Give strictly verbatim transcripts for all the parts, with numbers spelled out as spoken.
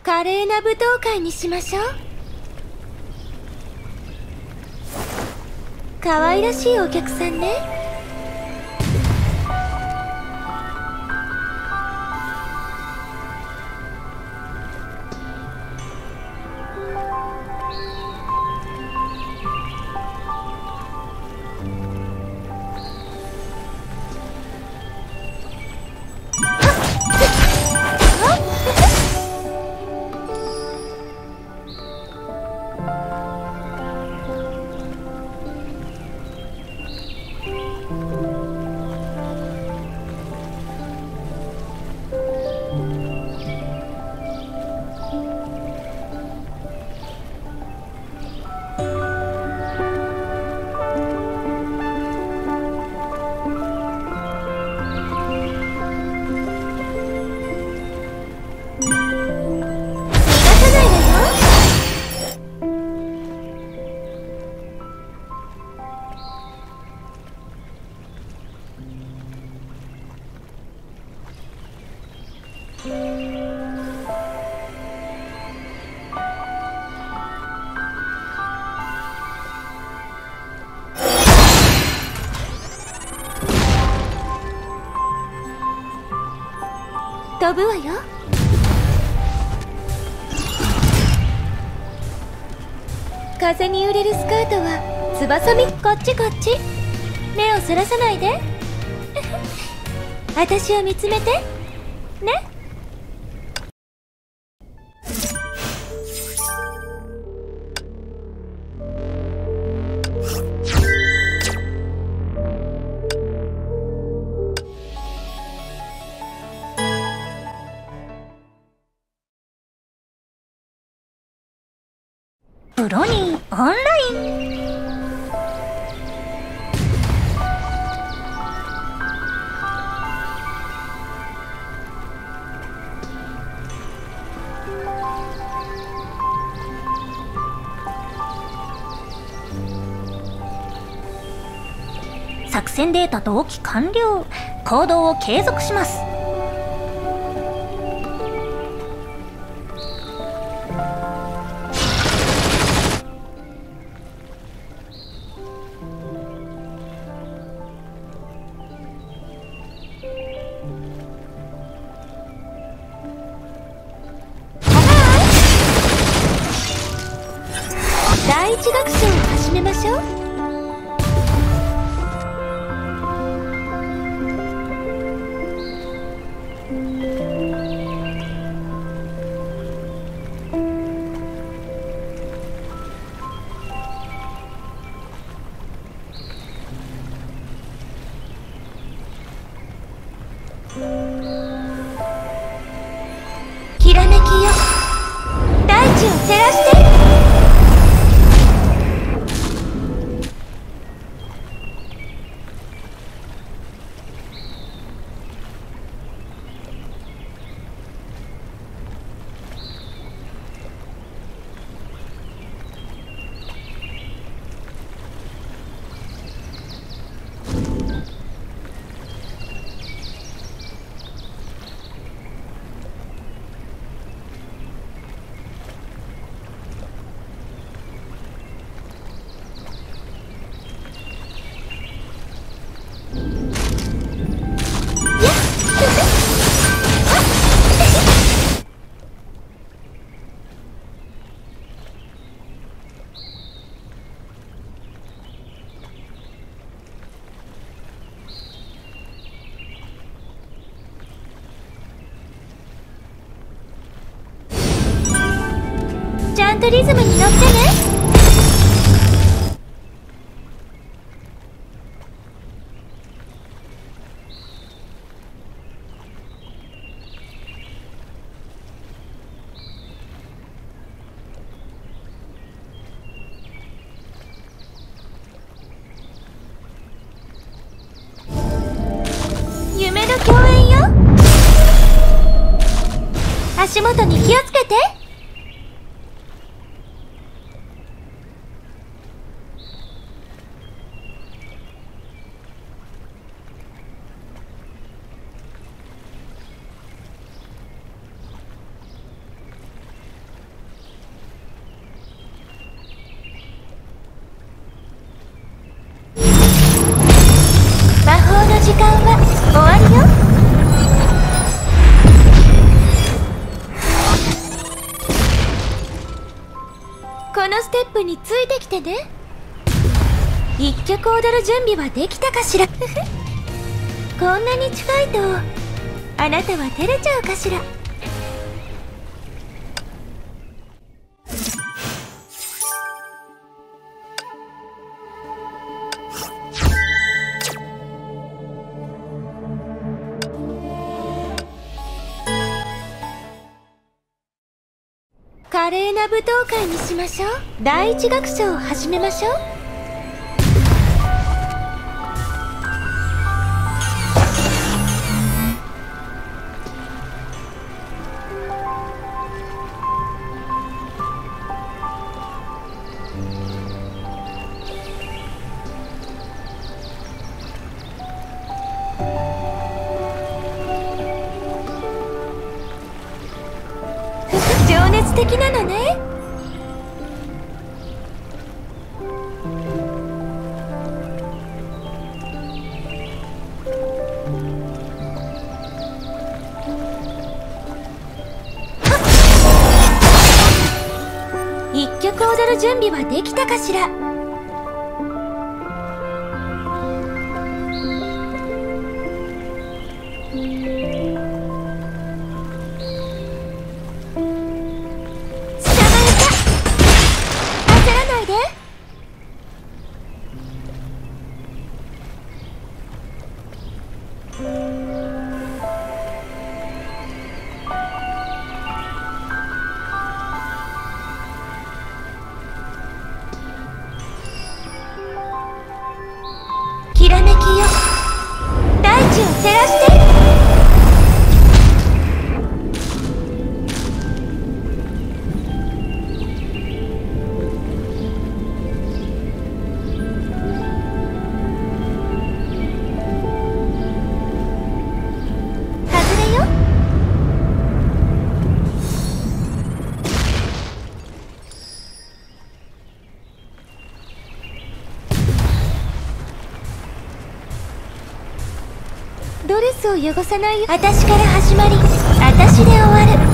華麗な舞踏会にしましょう。可愛らしいお客さんね。飛ぶわよ。風に揺れるスカートは翼みこっちこっち。目をそらさないで私を見つめてね。 ブロニーオンライン。作戦データ同期完了。行動を継続します。 第一楽章を始めましょう。きらめきよ、大地を照らして。ちゃんとリズムに乗ってね。夢の共演よ。足元に気をつけて。 のステップについてきてね。一曲踊る準備はできたかしら。こんなに近いとあなたは照れちゃうかしら。華麗な舞踏会にしましょう。第一楽章を始めましょう。情熱的なのね。一曲踊る準備はできたかしら。きらめきよ、大地を照らして。外れよ。ドレスを汚さないよ。私から始まり、私で終わる。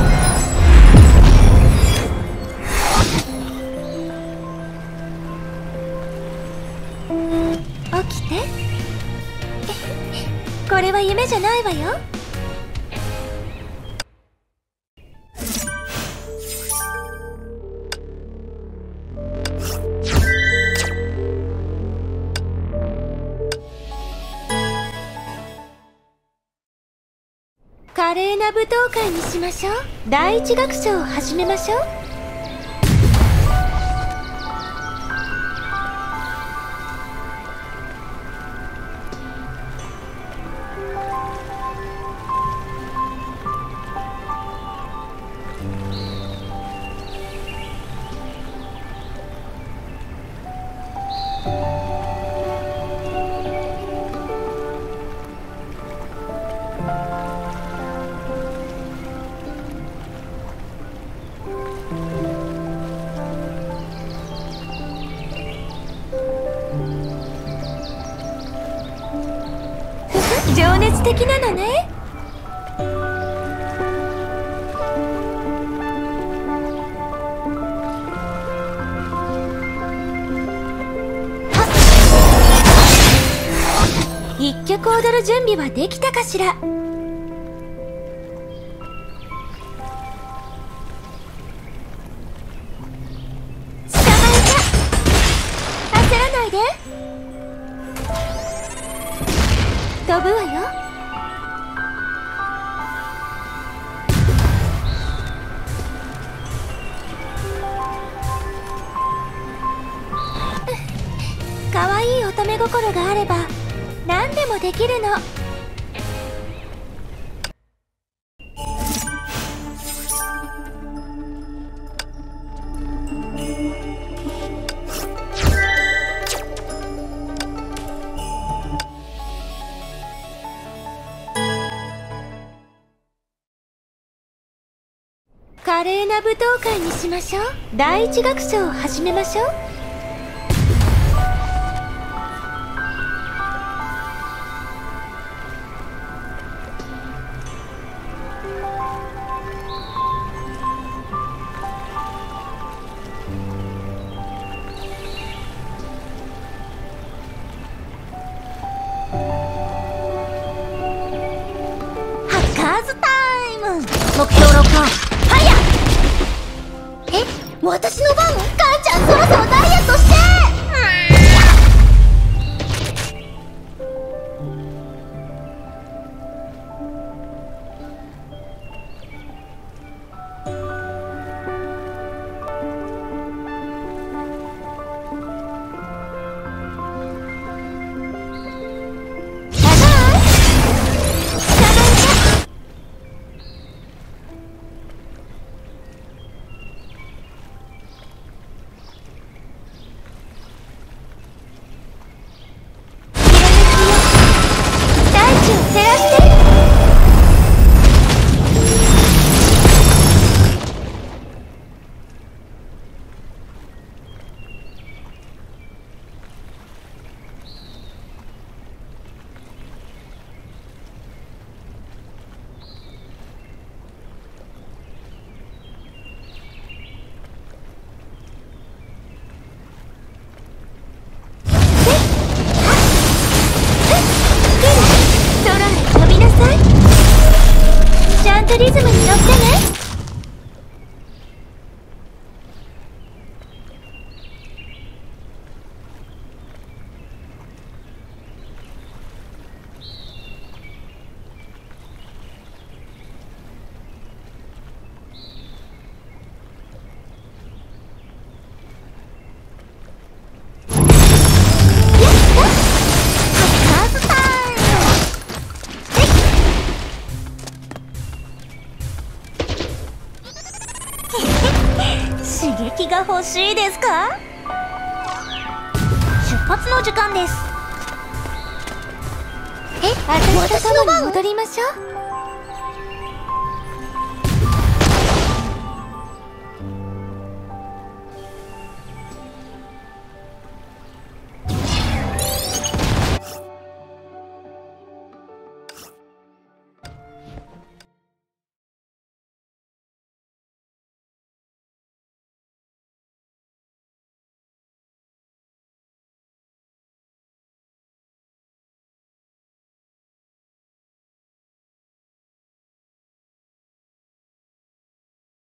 起きて。これは夢じゃないわよ。華麗な舞踏会にしましょう。第一楽章を始めましょう。情熱的なのね。一曲踊る準備はできたかしら。捕まえた。焦らないで。飛ぶわよ。かわいい乙女心があれば何でもできるの。華麗な舞踏会にしましょう。第一楽章を始めましょう。 目標ロックオン。ファイヤー。 え、私の番？母ちゃんそろそろダイエットして。ちゃんとリズムに乗ってね。 刺激が欲しいですか？出発の時間です。 え、私と共に戻りましょう。